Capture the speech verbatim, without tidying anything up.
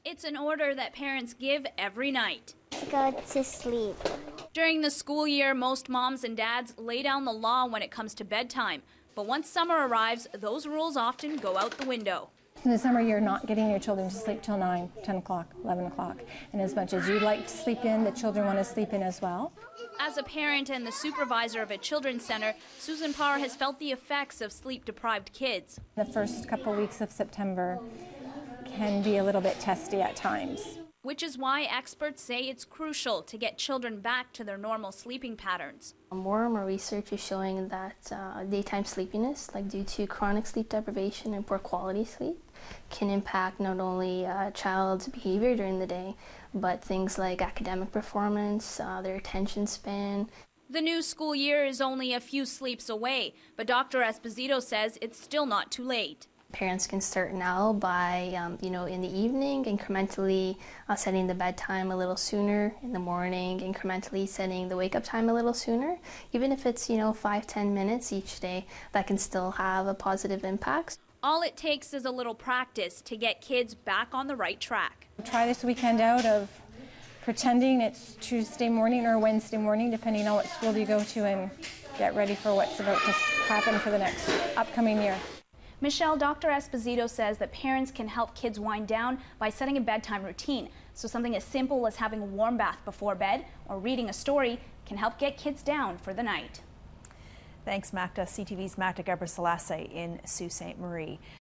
It's an order that parents give every night. Go to sleep. During the school year, most moms and dads lay down the law when it comes to bedtime. But once summer arrives, those rules often go out the window. In the summer, you're not getting your children to sleep till nine, ten o'clock, eleven o'clock. And as much as you'd like to sleep in, the children want to sleep in as well. As a parent and the supervisor of a children's center, Susan Parr has felt the effects of sleep-deprived kids. The first couple weeks of September can be a little bit testy at times. Which is why experts say it's crucial to get children back to their normal sleeping patterns. More and more research is showing that uh, daytime sleepiness, like due to chronic sleep deprivation and poor quality sleep, can impact not only a child's behavior during the day, but things like academic performance, uh, their attention span. The new school year is only a few sleeps away, but Doctor Esposito says it's still not too late. Parents can start now by, um, you know, in the evening, incrementally uh, setting the bedtime a little sooner, in the morning, incrementally setting the wake-up time a little sooner. Even if it's, you know, five, ten minutes each day, that can still have a positive impact. All it takes is a little practice to get kids back on the right track. Try this weekend out of pretending it's Tuesday morning or Wednesday morning, depending on what school you go to, and get ready for what's about to happen for the next upcoming year. Michelle, Doctor Esposito says that parents can help kids wind down by setting a bedtime routine. So something as simple as having a warm bath before bed or reading a story can help get kids down for the night. Thanks, Magda. C T V's Magda Gebrselassie in Sault Ste. Marie.